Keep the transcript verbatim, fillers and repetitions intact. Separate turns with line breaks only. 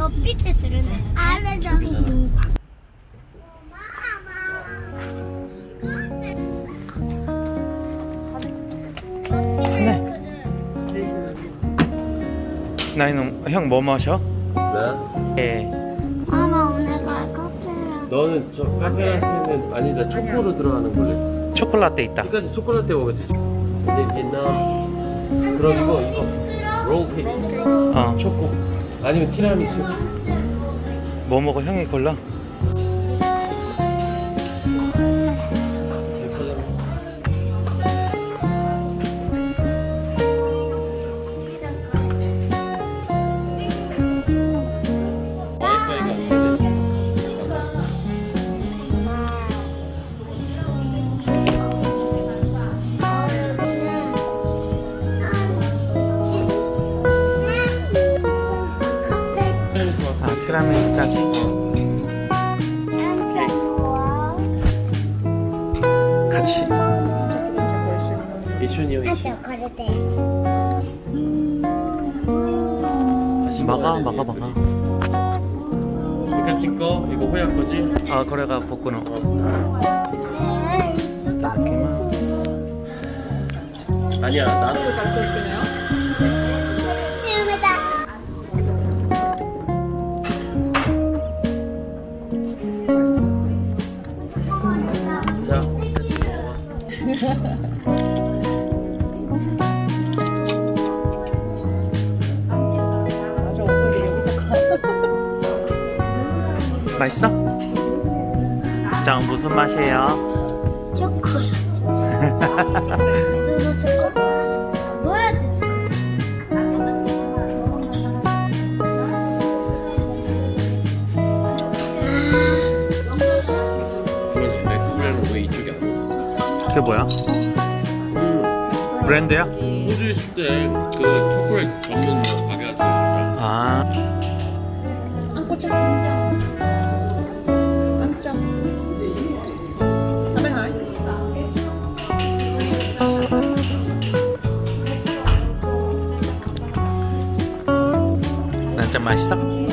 こうピッてするね。あれだ。
나이는 형 뭐 마셔?
나?
예.
엄마 오늘 가 카페라.
너는 저 카페라테는 아니다 초코로 들어가는 걸래.
초콜라떼 있다.
이까지 초콜라떼 먹었지. 근데 있나? 그럼 이거 이거 롱케이크.
어.
초코. 아니면 티라미수.
뭐 먹어? 형이 골라.
잘 찾아. 와이파이가 안 돼.
아, 티라미수까지. 같이.
미션이요.
막아, 막아, 막아.
이까지 거 이거 호야 거지?
아, 그래가 복구는.
아니야 나도 자.
맛있어? 장 무슨 맛이에요?
초콜릿. 뭐 해야 되지?
그러지 맥스브랜드 왜 이쪽이 안 와?
그게 뭐야?
음.
브랜드야?
호주 있을 때 그 초콜릿 전문 가게 가서
아.
Angkot siya. Angkot. Sabi nga.
난 좀 맛있어?